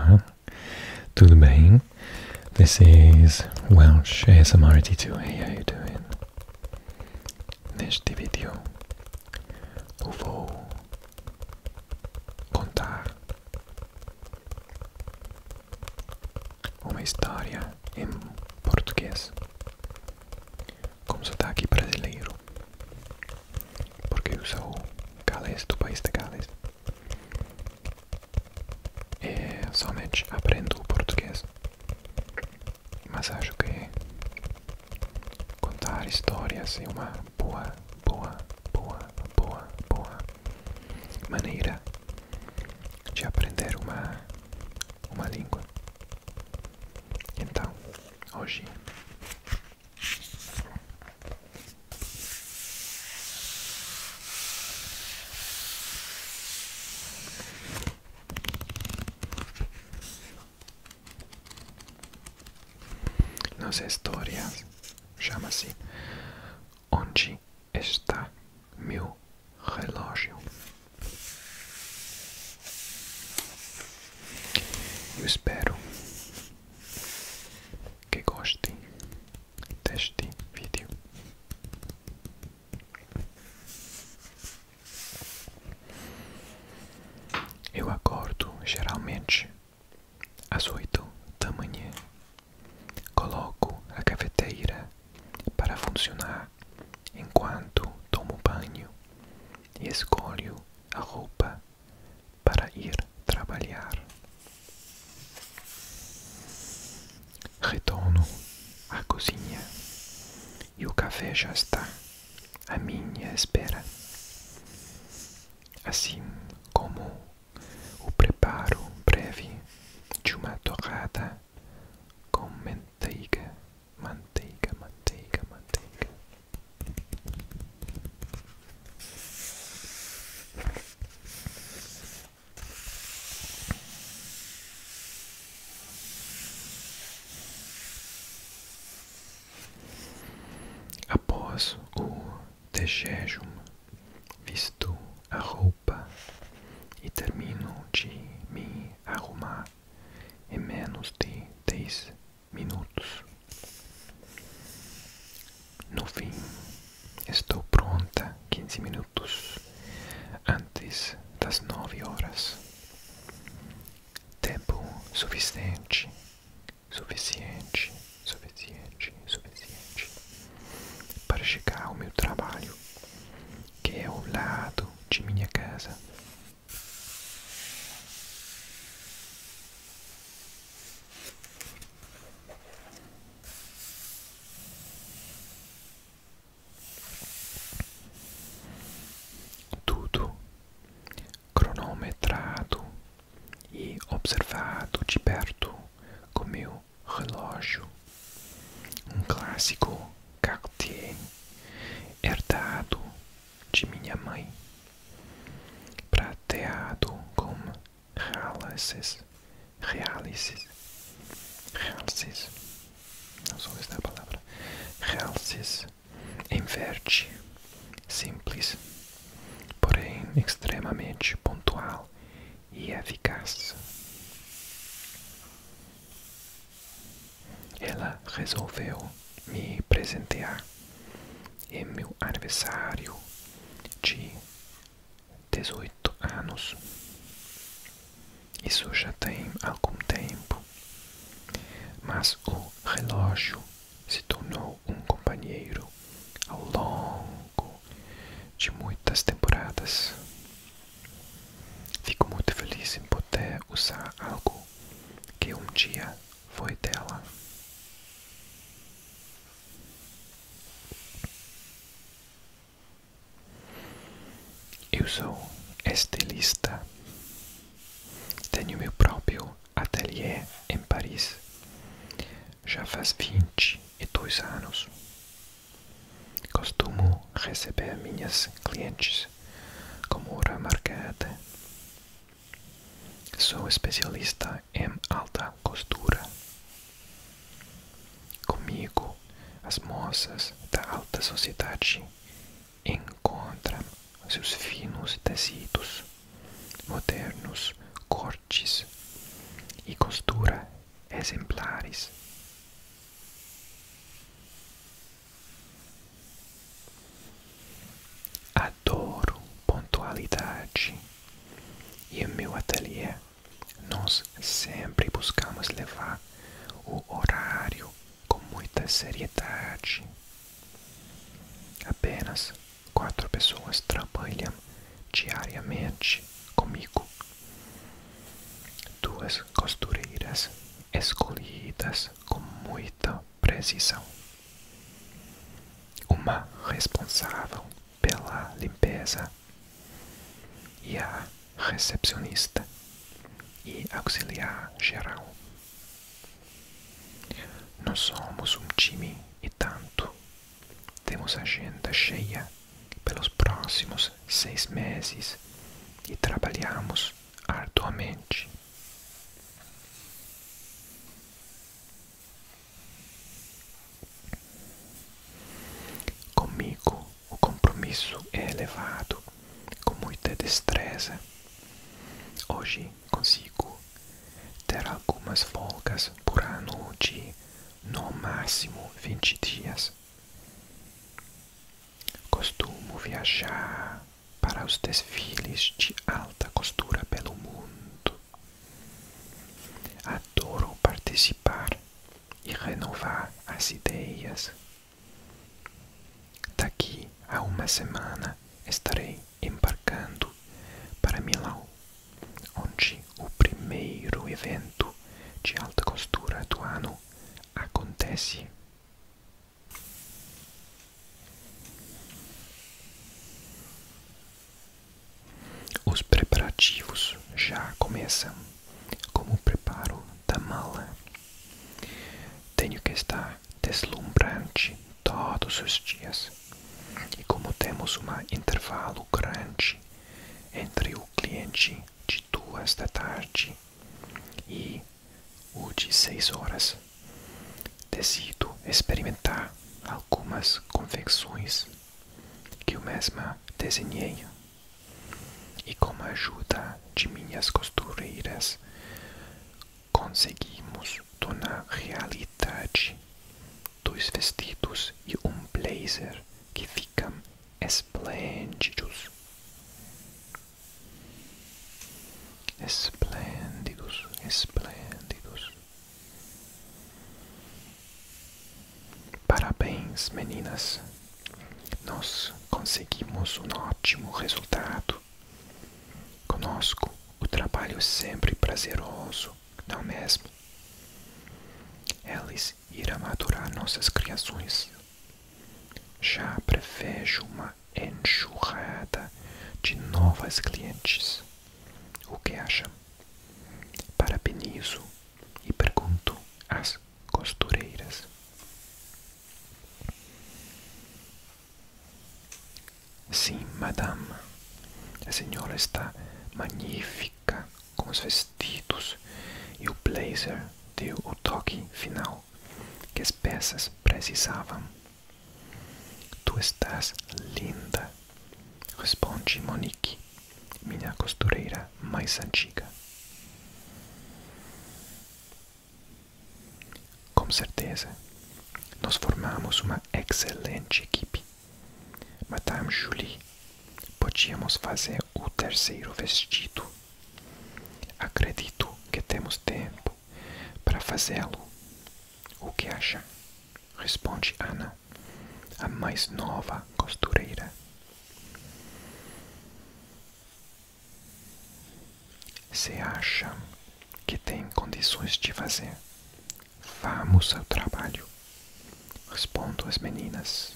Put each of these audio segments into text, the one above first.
Olá, tudo bem? This is Welsh ASMR 82. Hey, how you doing? Neste vídeo eu vou contar uma história em português com sotaque brasileiro, porque eu sou galês, do país de Gales. Somente aprendo português, mas acho que contar histórias é uma boa maneira de aprender uma língua. Então, hoje nossa história chama-se Onde está meu relógio? Eu espero que gostem deste vídeo. Eu acordo geralmente às 8 da manhã. Coloco a cafeteira para funcionar enquanto tomo banho e escolho a roupa para ir trabalhar. Retorno à cozinha e o café já está à minha espera, assim como o preparo breve de uma torrada com manteiga. Após o desjejum, visto a roupa e termino de me arrumar em menos de 10 minutos. No fim, estou pronta 15 minutos antes das 9 horas. Tempo suficiente para chegar ao meu trabalho, que é ao lado de minha casa. Tudo cronometrado e observado de perto com meu relógio, um clássico Cartier herdado de minha mãe, prateado com realces, não sou esta a palavra, realces em verde, simples, porém extremamente pontual e eficaz. Ela resolveu me presentear em meu aniversário de 18 anos. Isso já tem algum tempo, mas o relógio se tornou um companheiro ao longo de muitas temporadas. Fico muito feliz em poder usar algo que um dia foi dela. Eu sou estilista. Tenho meu próprio ateliê em Paris. Já faz 22 anos. Costumo receber minhas clientes com hora marcada. Sou especialista em alta costura. Comigo, as moças da alta sociedade encontram seus finos tecidos, modernos cortes e exemplares. Adoro pontualidade e em meu ateliê nós sempre buscamos levar o horário com muita seriedade. Apenas 4 pessoas trabalham diariamente comigo. 2 costureiras escolhidas com muita precisão. Uma responsável pela limpeza e a recepcionista e auxiliar geral. Nós somos um time e tanto. Temos agenda cheia pelos próximos 6 meses e trabalhamos arduamente. Comigo, o compromisso é elevado, com muita destreza. Hoje consigo ter algumas folgas por ano de, no máximo, 20 dias. Costumo viajar para os desfiles de alta costura pelo mundo. Adoro participar e renovar as ideias. Daqui a uma semana estarei embarcando para Milão, onde o primeiro evento de alta costura do ano acontece. Os preparativos já começam, como o preparo da mala. Tenho que estar deslumbrante todos os dias. E como temos um intervalo grande entre o cliente de 2 da tarde e o de 6 horas, decido experimentar algumas confecções que eu mesma desenhei. E com a ajuda de minhas costureiras, conseguimos tornar realidade 2 vestidos e um blazer que ficam esplêndidos. Esplêndidos, esplêndidos. Parabéns, meninas. Nós conseguimos um ótimo resultado. Conosco, o trabalho é sempre prazeroso, não é mesmo? Eles irão adorar nossas criações. Já prevejo uma enxurrada de novas clientes. O que acham? Parabenizo e pergunto às costureiras. Sim, madame. A senhora está magnífica com os vestidos e o blazer deu o toque final que as peças precisavam. Tu estás linda, responde Monique, minha costureira mais antiga. Com certeza, nós formamos uma excelente equipe. Madame Julie, podíamos fazer o 3º vestido. Acredito que temos tempo para fazê-lo. O que acha? Responde Ana, a mais nova costureira. Se acham que tem condições de fazer, vamos ao trabalho, respondo às meninas.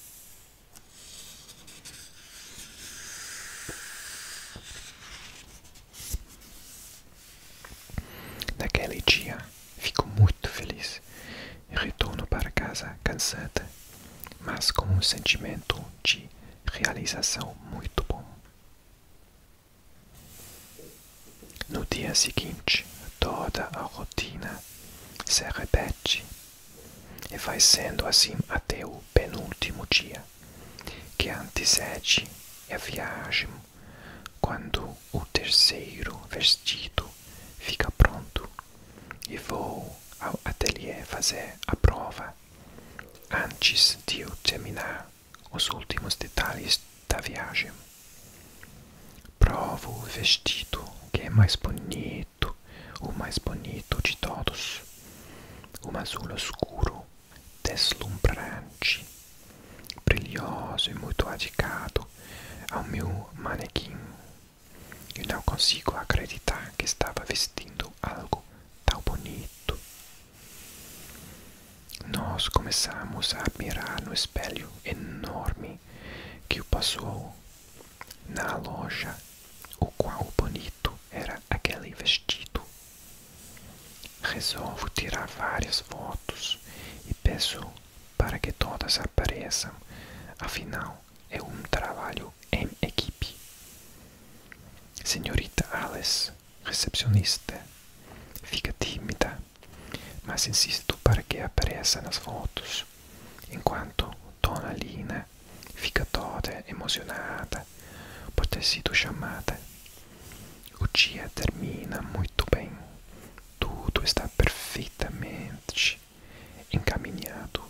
Naquele dia, fico muito feliz e retorno para casa cansada, mas com um sentimento de realização muito bom. No dia seguinte, toda a rotina se repete e vai sendo assim até o penúltimo dia, que antecede a viagem, quando o 3º vestido fica pronto e vou ao fazer a prova antes de eu terminar os últimos detalhes da viagem. Provo o vestido que é mais bonito, o mais bonito de todos. Um azul escuro, deslumbrante, brilhoso e muito adicado ao meu manequim. Eu não consigo acreditar que estava vestindo algo tão bonito. Nós começamos a admirar no espelho enorme que o passou na loja, o quão bonito era aquele vestido. Resolvo tirar várias fotos e peço para que todas apareçam, afinal é um trabalho em equipe. Senhorita Alice, recepcionista, fica tímida, mas insisto para que apareça nas fotos, enquanto Dona Lina fica toda emocionada por ter sido chamada. O dia termina muito bem, tudo está perfeitamente encaminhado.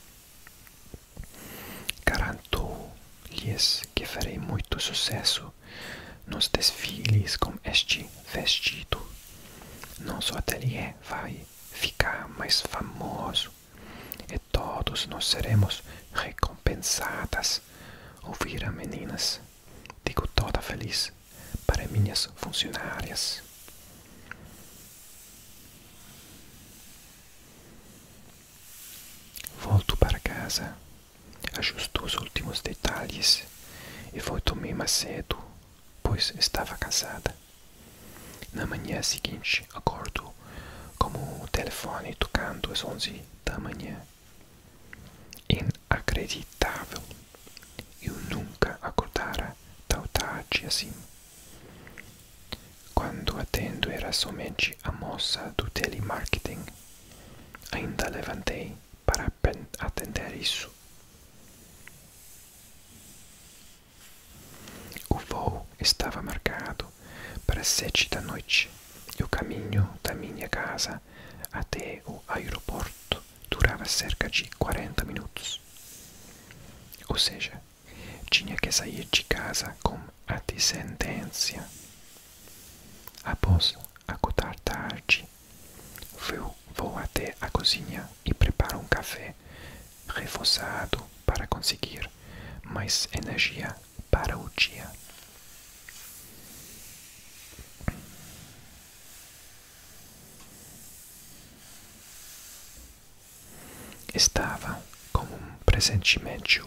Garanto-lhes que farei muito sucesso nos desfiles com este vestido. Nosso ateliê vai ficar mais famoso e todos nós seremos recompensadas. Ouviram, meninas? Digo toda feliz para minhas funcionárias. Volto para casa, ajusto os últimos detalhes e vou dormir mais cedo, pois estava cansada. Na manhã seguinte, acordo com o telefone tocando às 11 da manhã. Inacreditável! Eu nunca acordara tão tarde assim. Quando atendo era somente a moça do telemarketing. Ainda levantei para atender isso. O voo estava marcado para 7 da noite e o caminho da minha casa até o aeroporto durava cerca de 40 minutos. Ou seja, tinha que sair de casa com antecedência. Após acordar tarde, vou até a cozinha e preparo um café reforçado para conseguir mais energia para o dia. Estava com um pressentimento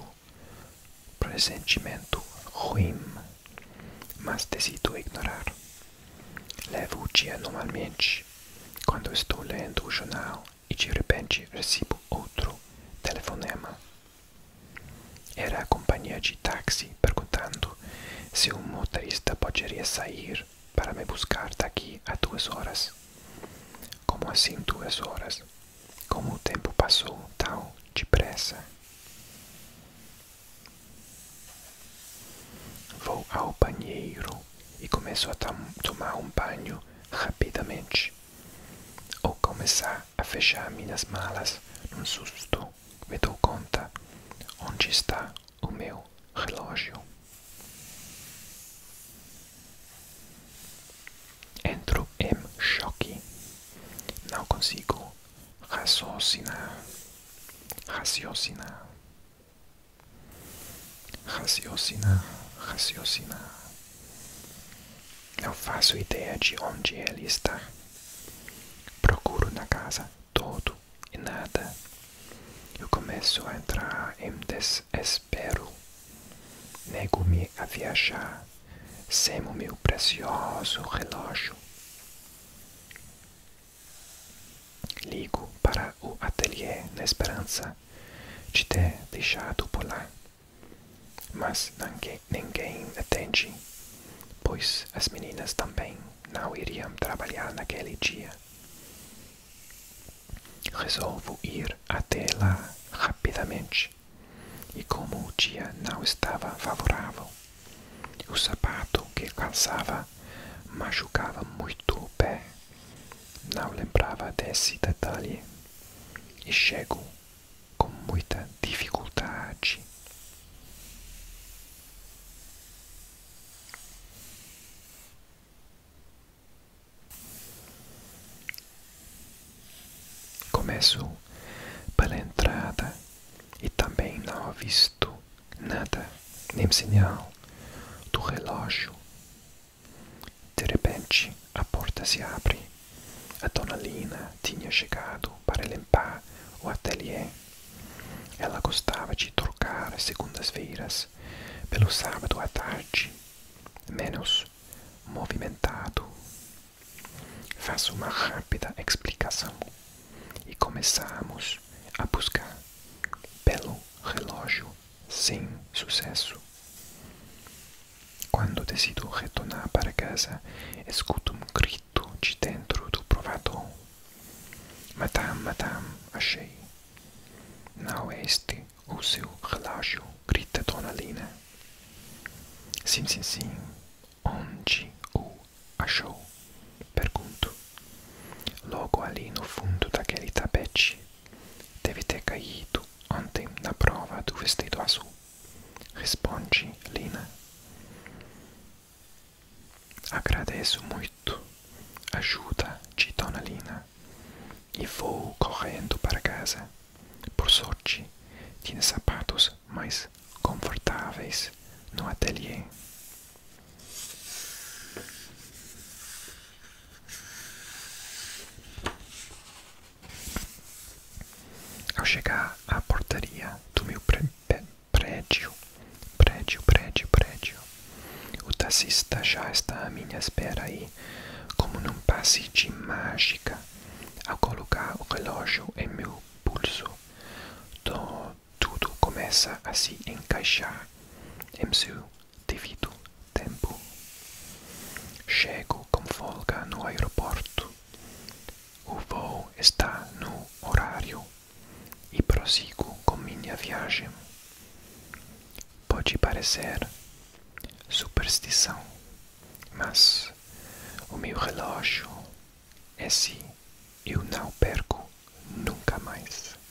ruim, mas decido ignorar. Levo o dia normalmente, quando estou lendo o jornal e de repente recebo outro telefonema. Era a companhia de táxi perguntando se o motorista poderia sair para me buscar daqui a 2 horas. Como assim 2 horas? Como o tempo passou tão depressa. Vou ao banheiro e começo a tomar um banho rapidamente. Ao começar a fechar minhas malas, num susto, me dou conta onde está o meu relógio. Entro em choque. Não consigo raciocinar. Não faço ideia de onde ele está. Procuro na casa todo e nada. Eu começo a entrar em desespero. Nego-me a viajar sem o meu precioso relógio. Ligo para o ateliê na esperança de ter deixado por lá. Mas ninguém atende, pois as meninas também não iriam trabalhar naquele dia. Resolvo ir até lá rapidamente, e como o dia não estava favorável, o sapato que calçava machucava muito o pé. Não lembrava desse detalhe. e chego com muita dificuldade. Começo pela entrada e também não avisto nada, nem sinal do relógio. De repente, a porta se abre. A dona Lina tinha chegado para limpar o ateliê. Ela gostava de trocar as segundas-feiras pelo sábado à tarde, menos movimentado. Faço uma rápida explicação e começamos a buscar pelo relógio sem sucesso. Quando decido retornar para casa, escuto um grito de dentro do provador. Madame, achei. Não é este o seu relógio, grita Dona Lina. Sim. Onde o achou? Pergunto. Logo ali no fundo daquele tapete. Deve ter caído ontem na prova do vestido azul. Responde Lina. Agradeço muito a ajuda de Dona Lina e vou correndo para casa. Por sorte, tinha sapatos mais confortáveis no ateliê. Ao chegar à portaria do meu prédio, o taxista já está à minha espera aí, como num passe de mágica. Ao colocar o relógio em meu pulso, tudo começa a se encaixar em seu devido tempo. Chego com folga no aeroporto. O voo está no horário e prossigo com minha viagem. Pode parecer superstição, mas o meu relógio, esse eu não perco nunca mais.